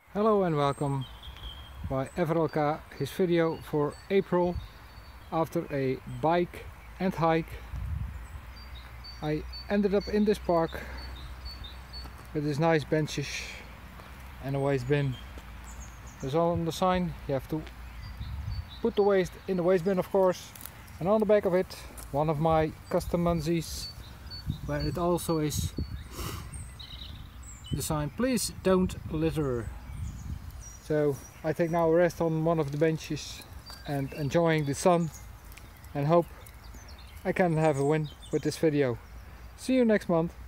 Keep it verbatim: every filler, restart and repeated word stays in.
Hello and welcome by F R L K, his video for April. After a bike and hike, I ended up in this park with these nice benches and a waste bin. There's all on the sign, you have to put the waste in the waste bin, of course, and on the back of it one of my custom munzees, where it also is the sign, please don't litter. So I take now a rest on one of the benches and enjoying the sun, and hope I can have a win with this video. See you next month.